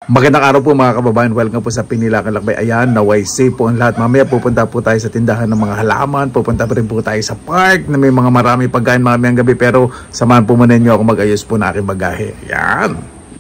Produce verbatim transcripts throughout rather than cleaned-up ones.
Magandang araw po mga kababayan, welcome po sa Pinilakan Lakbay. Ayan, naway safe po ang lahat. Mamaya pupunta po tayo sa tindahan ng mga halaman, pupunta pa rin po tayo sa park na may mga marami pagkain mamayang gabi. Pero samahan po muna ninyo ako mag-ayos po na aking bagahe. Ayan.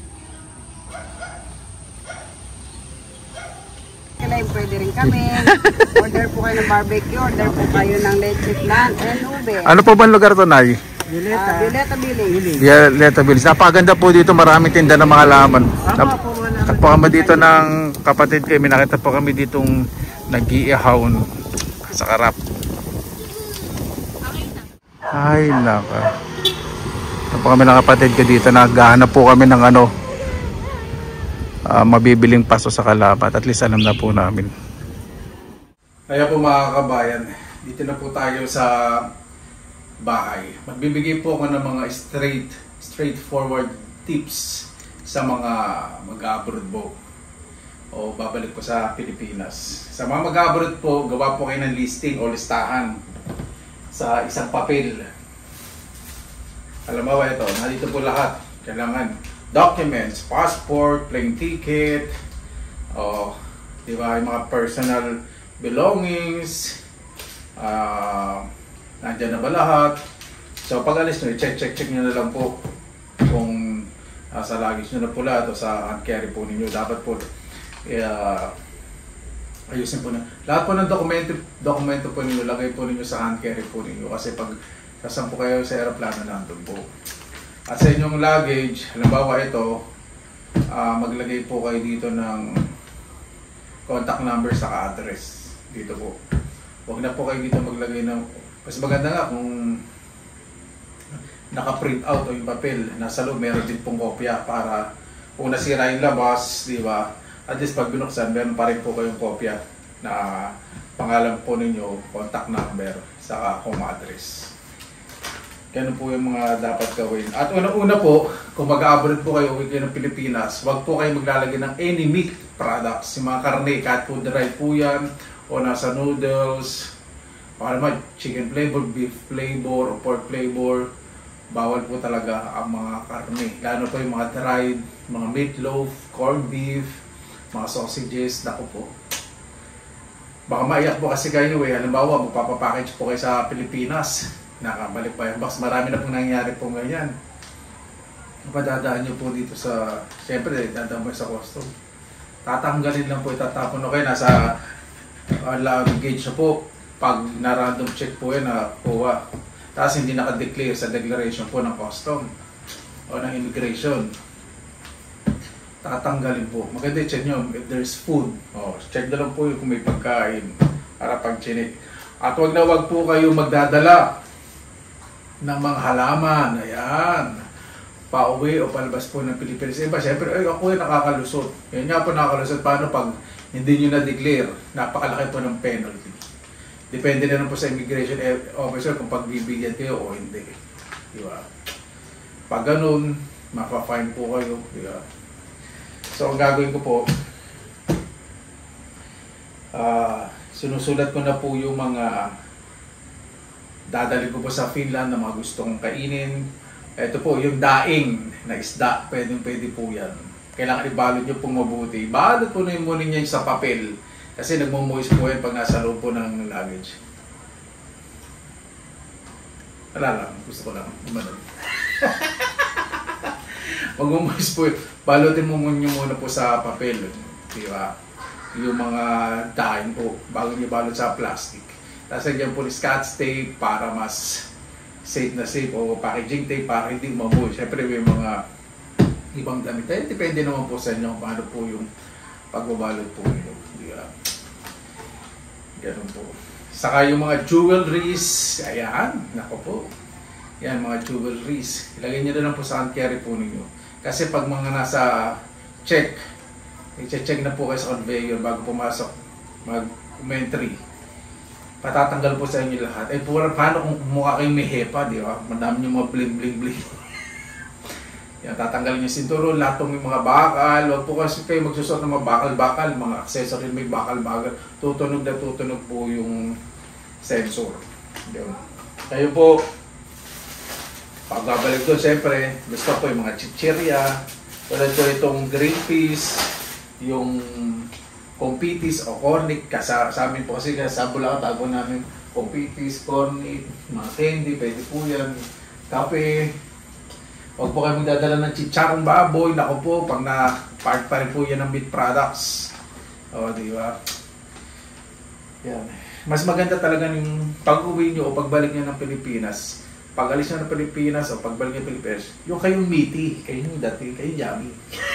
Pwede rin kami. Order po kayo ng barbecue, order po kayo ng leche flan and ube. Ano po ba ang lugar to, Nay? Violeta. Uh, Violeta Billing. Violeta Billing. Napaganda po dito, maraming tinda ng mga halaman. Nap po kami dito ng kapatid ko, may nakita po kami ditong nag-iihaw sa karap. Ay, naka. Ito po kami ng kapatid ko dito, naghahanap po kami ng ano, uh, mabibiling paso sa kalabat. At least alam na po namin. Kaya po mga kabayan, dito na po tayo sa bahay. Magbibigay po ako ng mga straight, straightforward tips sa mga mag-abroad po o babalik po sa Pilipinas. Sa mga mag-abroad po, gawa po kayo ng listing o listahan sa isang papel. Alam mo ba ito? Nandito po lahat. Kailangan documents, passport, plane ticket, o di ba, yung mga personal belongings, uh, nandyan na ba lahat? So pag alis nyo, check check check nyo na lang po kung uh, sa luggage nyo na po lahat o sa hand carry po ninyo. Dapat po uh, ayusin po na lahat po ng dokumento, dokumento po ninyo, lagay po ninyo sa hand carry po ninyo kasi pag kasan po kayo sa aeroplano nandun po. At sa inyong luggage, halimbawa ito, uh, maglagay po kayo dito ng contact number sa address dito po. Huwag na po kayo dito maglagay ng, mas maganda nga kung naka-print out o yung papel, nasa loob meron din pong kopya para kung nasira yung labas, di ba? At least pag binuksan, meron pa rin po kayong kopya na pangalan po ninyo, contact number, saka home address. Ganun po yung mga dapat gawin. At una-una po, kung mag-abroad po kayo, uwi kayo ng Pilipinas, huwag po kayo maglalagay ng any meat products. Yung mga karne, cat food dry po yan, o nasa noodles, o naman, chicken flavor, beef flavor, o pork flavor. Bawal po talaga ang mga karne. Lalo po yung mga dried, mga meatloaf, corned beef, mga sausages, naku po. Baka maiyak po kasi kayo eh. Halimbawa, magpapapackage po kayo sa Pilipinas. Nakabalik pa yung box. Marami na pong nangyayari po ganyan. Padadaan nyo po dito sa, siyempre, dadaan po sa custom. Tatanggalin lang po, itatapon. Okay, nasa uh, luggage na po. Pag na-random check po yan, na kuha. Tapos hindi naka-declare sa declaration po ng custom o ng immigration. Tatanggalin po. Maganda i-check nyo if there's food. O, check na lang po yung kung may pagkain para pag-chinik. At wag na wag po kayo magdadala ng mga halaman. Ayan. Pauwi o palabas po ng Pilipinas. Iba, syempre, ay, ako ay nakakalusot. Yan nga po nakakalusot. Paano pag hindi nyo na-declare? Napakalaki po ng penalty. Depende na lang po sa immigration officer kung pagbibigyan kayo o hindi. Diba? Pag ganun, mapa-fine po kayo. Diba? So, ang gagawin ko po, uh, sinusulat ko na po yung mga dadalhin ko po sa Finland na mga gusto kong kainin. Ito po, yung daing na isda, pwedeng pwede po yan. Kailangan ibalot nyo pong mabuti. Balot po na yung muna niya sa papel. Kasi nagmo-moist po yan pag nasa loob po ng luggage. Wala lang, gusto ko lang. Umanon. Magmo-moist po yun. Balutin mo muna muna po sa papel. Diba? Yung mga daing po, bago nyo balot sa plastic. Tapos nagyan po ni scotch tape para mas safe na safe o packaging tape para hindi mamoy. Siyempre may mga ibang damit. Eh, depende naman po sa inyo kung paano po yung pagbabalot po nyo. Diba? Ganun po. Saka yung mga jewelries, ayan, nako po. Yan, mga jewelries. Ilagay nyo na lang po sa hand carry po ninyo. Kasi pag mga nasa check, i-check na po kayo sa conveyor bago pumasok, mag-entry. Patatanggal po sa inyo lahat. Eh, paano kung mukha kayong may hepa, di ba? Madami yung mga bling bling bling. Yan, tatanggalin yung sinturon, lahat ng mga bakal. Huwag po kasi kayo magsusot ng mga bakal-bakal, mga accessory may bakal-bakal. Tutunog na tutunog po yung sensor. Yan. Kayo po, pag babalik doon, siyempre, gusto po yung mga chichirya. Tulad ko itong green peas. yung compitis o cornic, sa, sa amin po kasi sa Bulacan tago namin compitis, cornic, mga candy, pwede po yan, kape. Huwag po kayo magdadala ng chicharong baboy, naku po, pag na-part pa rin po yan ng meat products. O, di ba? Yan. Mas maganda talaga yung pag-uwi nyo o pagbalik nyo ng Pilipinas, pag alis nyo ng Pilipinas o pagbalik nyo ng Pilipinas, yung kayong meaty, kayo yung dati, kayo yummy.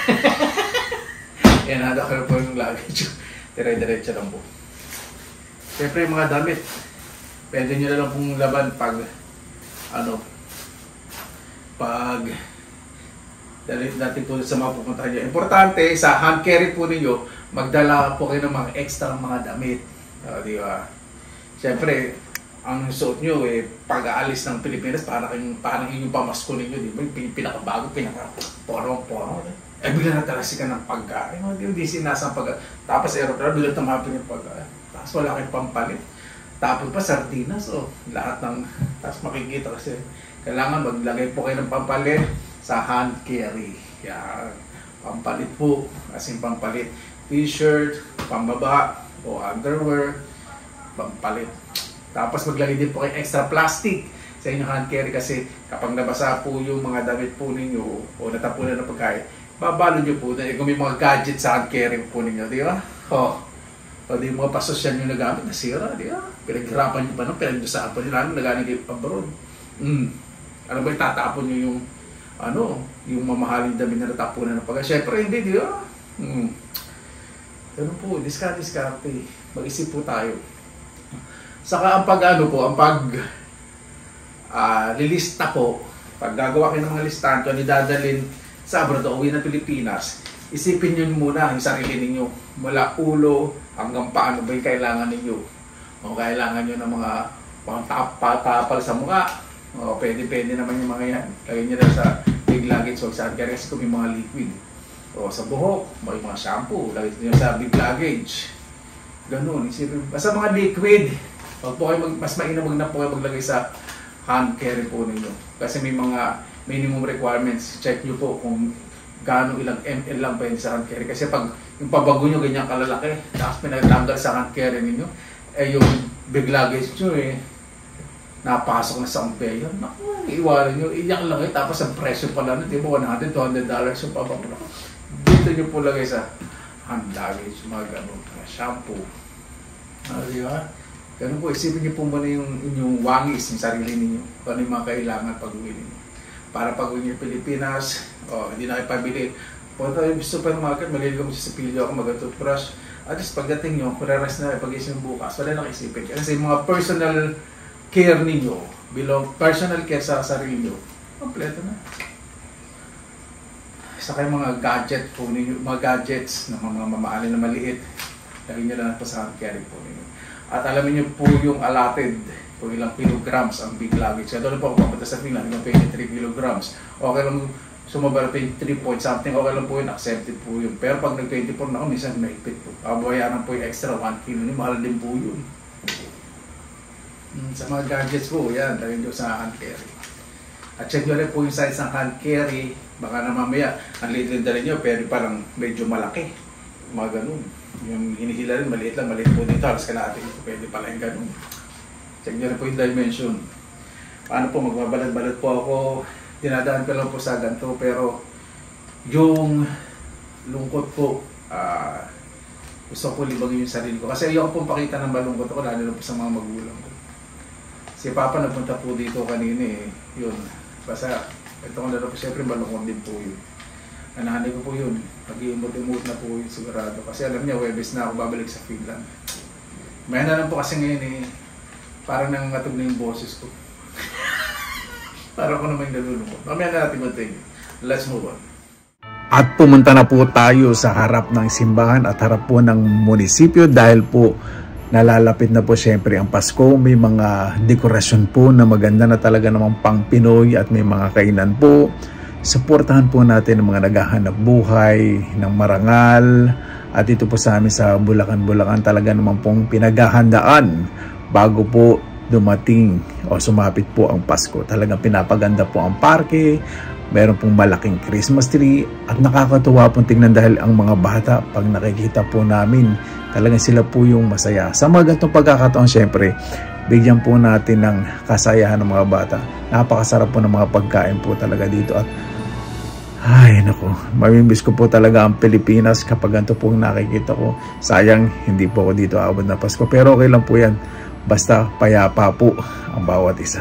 Yan, handa kayo po yung luggage. Dire-diretso lang po. Siyempre yung mga damit, pwede nyo na lang pong laban pag, ano, pag dali natin po sa mga pupuntahan nyo. Importante, sa hand carry po ninyo, magdala po kayo ng mga extra mga damit. Uh, di ba? Siyempre, ang suot nyo, eh, pag-aalis ng Pilipinas, parang, parang yung pamasko ninyo, di ba? Yung pinakabago, pinaka-porong-porong. Eh, bigla na talasi ka ng pagkain. Hindi, hindi sinasang pagkain. Tapos aeroplano, bigla tumapin yung pagkain. Tapos wala kayong pampalit. Tapos pa, sardinas, oh. Lahat ng, tapos makikita kasi, kailangan maglagay po kayo ng pampalit sa hand carry. Yan. Pampalit po. As in pampalit. T-shirt, pambaba, o underwear, pampalit. Tapos maglagay din po kayo extra plastic sa inyong hand carry kasi kapag nabasa po yung mga damit po ninyo o natapunan ng pagkain, babalo nyo po dahil kung may mga gadget sa hand carry po ninyo, di ba? O, o di mga pasosyan nyo nagamit, nasira, di ba? Pinaghirapan nyo pa nung pinag-usapan nyo namin, nagaling kayo abroad. Mm. Ano ba, itatapon nyo yung ano, yung mamahaling damit na natapunan ng pagkain? Siyempre, hindi, di ba? Mm. Ganun po, diskarte-diskarte. Mag-isip po tayo. Saka ang pag-ano po, ang pag uh, lilista po, pag gagawa kayo ng mga listahan, kung idadalhin sa abroad o uwi ng Pilipinas, isipin nyo muna yung sarili ninyo. Mula ulo hanggang paano ba yung kailangan ninyo. O kailangan nyo ng mga pang-tapal sa mukha. O pwede-pwede naman yung mga yan. Lagyan nyo na sa big luggage o sa carry kasi kung may mga liquid. O sa buhok, may mga shampoo, lagyan nyo sa big luggage. Ganun, isipin. Basta mga liquid. Huwag po kayo mag, mas mainam wag na po kayo maglagay sa hand carry po ninyo. Kasi may mga minimum requirements. Check nyo po kung gaano ilang ml lang pa yun sa hand carry. Kasi pag yung pabago nyo ganyan kalalaki, tapos pinagtanggal sa hand carry ninyo, eh yung big luggage nyo eh, napasok na sa umpeyo. Naku, iiwanan nyo, iyak lang eh. Tapos ang presyo pala na, di ba, one hundred, two hundred dollars yung pabago. Dito nyo po lagay sa hand luggage, mga gano'n, shampoo. Ah, di ba? Ganun po, isipin niyo po muna yung inyong wangis, yung sarili ninyo. Kung ano yung mga kailangan pag-uwi ninyo. Para pag-uwi niyo Pilipinas, oh, hindi na kayo pabili. Punta yung supermarket, maliligaw mo sa pilyo ako, mag-toothbrush. At least pagdating nyo, kung raras na pag-isip bukas, wala na isipin. Kasi yung mga personal care ninyo, belong personal care sa sarili nyo, kompleto na. Saka yung mga gadget po ninyo, mga gadgets na mga mamaalin na maliit, lagyan nyo lang po sa hand carry po ninyo. At alamin nyo po yung allotted kung ilang kilograms ang big luggage. Kaya doon po ako papunta sa Finland, yung twenty-three kilograms. Okay lang sumabara twenty-three point something, okay lang po yun, accepted po yun. Pero pag nag-twenty-four na ako, minsan mahigpit po. Abayaran po yung extra one kilo, mahal din po yun. Sa mga gadgets po, yan, lagyan nyo sa hand carry. At check nyo rin po yung size ng hand carry. Baka na mamaya, ang liit din dali nyo, pero parang medyo malaki. Mga ganun. Yung hinihila rin, maliit lang, maliit po dito. Halos kalahati ito, pwede pala yung ganun. Check nyo rin po yung dimension. Paano po, magbabalad-balad po ako. Dinadaan ko lang po sa ganito, pero yung lungkot po, uh, gusto ko libagin yung sarili ko. Kasi ayoko pong pakita ng malungkot ako, lalo na po sa mga magulang ko. Si Papa nagpunta po dito kanina eh, yun. Basta, ito ko na po, siyempre malungkot din po yun. Anahanay ko po yun, mag-iimot-imot na po yun sigurado. Kasi alam niya, Webes na ako babalik sa Finland. May na lang po kasi ngayon eh, parang nangangatog na yung boses ko. Parang ako naman yung nalulungkot. Mamaya na natin mag-take. Let's move on. At pumunta na po tayo sa harap ng simbahan at harap po ng munisipyo dahil po nalalapit na po siyempre ang Pasko. May mga dekorasyon po na maganda na talaga namang pang Pinoy at may mga kainan po. Suportahan po natin ang mga naghahanap buhay ng marangal. At ito po sa amin sa Bulacan-Bulacan talaga naman pong pinaghahandaan bago po dumating o sumapit po ang Pasko. Talagang pinapaganda po ang parke, Meron pong malaking Christmas tree at nakakatuwa pong tingnan dahil ang mga bata pag nakikita po namin talagang sila po yung masaya. Sa mga ganitong pagkakataon syempre bigyan po natin ng kasayahan ng mga bata. Napakasarap po ng mga pagkain po talaga dito at ay nako, mamimiss ko po talaga ang Pilipinas kapag ganito po nakikita ko. Sayang hindi po ako dito aabot na Pasko pero okay lang po yan basta payapa po ang bawat isa.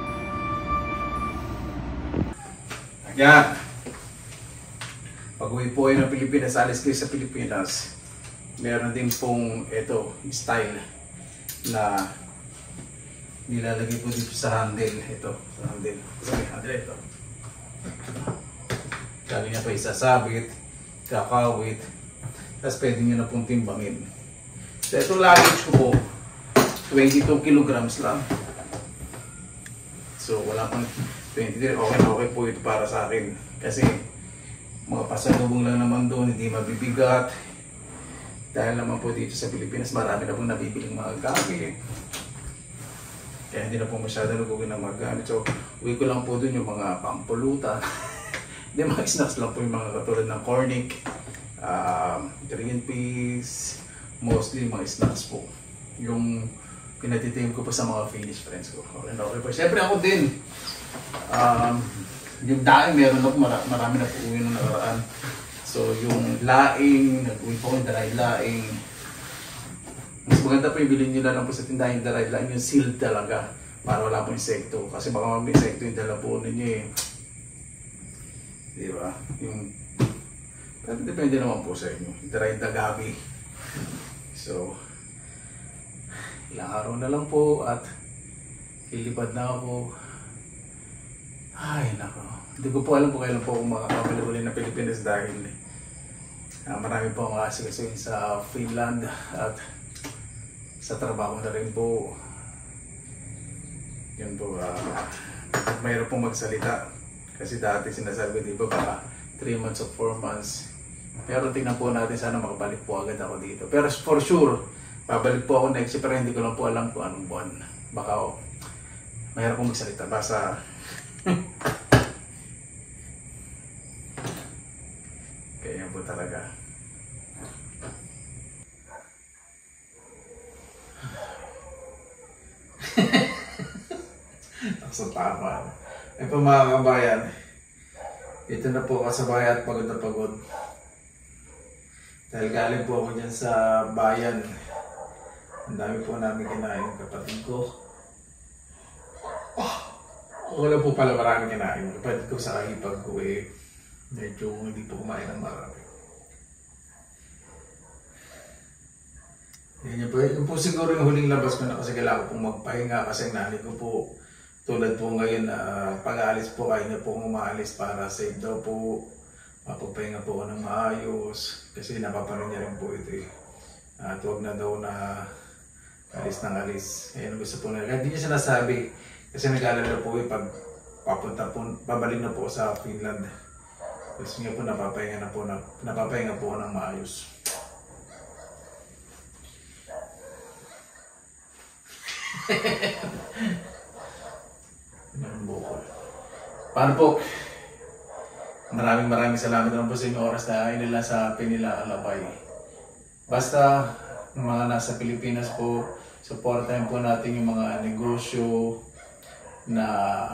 Yan. Pag uwi po kayo ng Pilipinas, alis kayo sa Pilipinas, meron din pong ito, style na nilalagay po dito sa handle. Ito, sa handle. Sa handle ito. Kali niya pa isasabit, kakawit, tapos pwede nyo na pong timbangin. So itong luggage ko po, twenty-two kilograms lang. So wala pang twenty-three, okay na okay po ito para sa akin. Kasi mga pasalubong lang naman doon, hindi mabibigat. Dahil naman po dito sa Pilipinas, marami na pong nabibiling mga gamit. Kaya hindi na po masyado nagugin ng mga gamit. So uwi ko lang po doon yung mga pampulutan. Hindi, mga snacks lang po yung mga katulad ng cornic, um, green peas, mostly mga snacks po. Yung pinatitim ko po sa mga Finnish friends ko. Okay na okay po. Siyempre ako din. Um, yung daing meron ako, mara marami na po uwi nung nakaraan. So yung laing, nag-uwi po yung dried laing. Mas maganda po yung bilhin nyo na lang po sa tindahan yung dried laing, yung sealed talaga. Para wala po insekto. Kasi baka may insekto yung dala po ninyo eh. Diba? Yung, pero depende naman po sa inyo. Dried na gabi. So, ilang araw na lang po at ilipad na ako. Ay, nako. Hindi ko po alam po kailan po akong makakabalik ulit na Pilipinas dahil uh, marami po ang asikasuhin sa Finland at sa trabaho na rin po. Yun po, uh, mayroon pong magsalita. Kasi dati sinasabi ko, di ba, baka three months or four months. Pero tingnan po natin, sana makabalik po agad ako dito. Pero for sure, babalik po ako next year, pero hindi ko lang po alam kung anong buwan. Baka oh, mayroon pong magsalita. Basta kaya po talaga. Sa tama. Ito mga kabayan, ito na po kasabay at pagod na pagod. Dahil galing po ako dyan sa bayan. Ang dami po namin kinain ng kapatid ko. Oh, wala po pala maraming kinain. Kapatid ko sa kahipag ko eh, medyo hindi po kumain ng marami. Yan po, yun po siguro yung huling labas ko na kasi kailangan ko pong magpahinga kasi nanay ko po tulad po ngayon na uh, pag-aalis po kayo na po umaalis para safe daw po, mapagpahinga po ng maayos kasi napapanood niya rin po ito eh. At huwag na daw na alis ng alis. Ayan gusto po na. Kaya hindi niya sinasabi kasi nag-alala po eh pag papunta po, babalik na po sa Finland. Gusto niya po napapahinga na po, na, napapahinga po ng maayos. Paano po? Maraming maraming salamat naman po sa inyong oras na inila sa Pinila Alabay. Basta mga nasa Pilipinas po, supportahan po natin yung mga negosyo na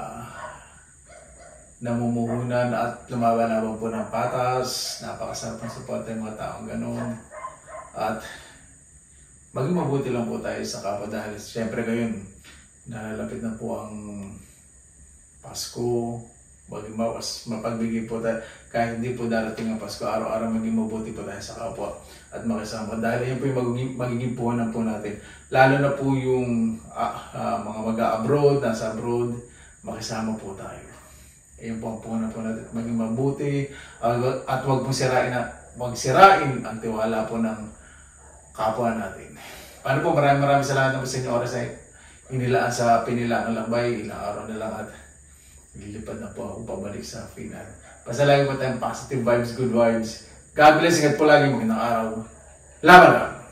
namumuhunan at lumalaban po ng patas. Napakasarap ng supportahan yung mga taong ganun. At maging mabuti lang po tayo sa kapwa dahil siyempre ngayon nalalapit na po ang Pasko. Maging mawas, mapagbigay po tayo kahit hindi po darating ang Pasko, araw-araw maging mabuti po tayo sa kapwa at makisama dahil yan po yung magiging, magiging puhunan po natin, lalo na po yung uh, uh, mga mag-abroad, nasa abroad, makisama po tayo. Ayun po ang puhunan po natin, maging mabuti uh, at huwag pong sirain, na, huwag sirain ang tiwala po ng kapwa natin. Paano po, maraming maraming salamat po sa inyo oras ay inilaan sa Pinilaan Alabay, ilang araw na lang at lilipad na po ako pabalik sa Finland. Basta lagi po tayong positive vibes, good vibes. God bless, ingat po lagi, magandang araw. Laban lang!